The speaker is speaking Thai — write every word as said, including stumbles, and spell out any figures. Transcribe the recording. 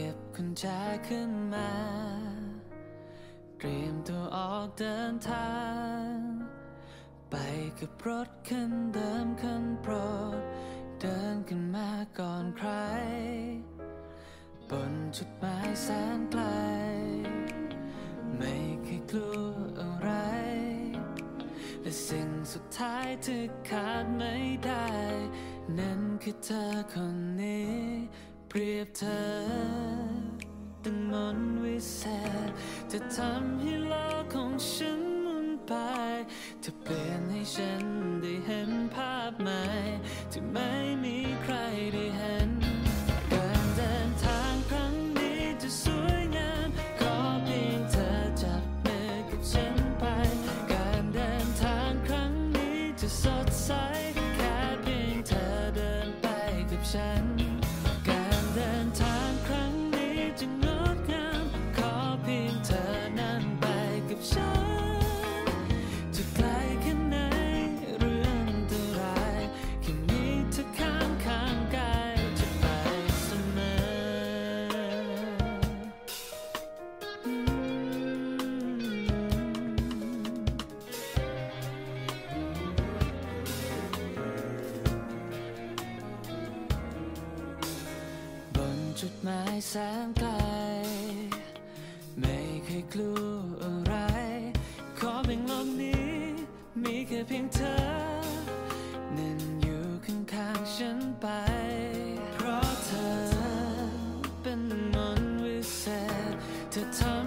บกุญแจขึ้นมาเตรียมตัวออกเดินทางไปกับรถคันเดิมคันโปรดเดินขึ้นมาก่อนใครบนจุดหมายแสนไกลไม่เคยกลัวอะไรและสิ่งสุดท้ายที่ขาดไม่ได้นั่นคือเธอคนนี้เปรียบเธอดังมนต์วิเศษจะทำให้โลกของฉันหมุนไปจะเปลี่ยนให้ฉันได้เห็นภาพใหม่ที่ไม่มีใครได้เห็นการเดินทางครั้งนี้จะสวยงามขอเพียงเธอจับมือกับฉันไปการเดินทางครั้งนี้จะสดใสแค่เพียงเธอเดินไปกับฉันการเดินทางครั้งนี้จะงดงามขอเพียงเธอนั่งไปกับฉันจะไกลแค่ไหนเรื่องอันตรายแค่มีเธอข้างข้างกายจะไปเสมอบนจุดหมายแสนไกลไม่เคยกลัวอะไรขอเพียงโลกนี้มีแค่เพียงเธอนั่นอยู่ข้างๆฉันไปเพราะเธอเป็นมนต์วิเศษเธอทำ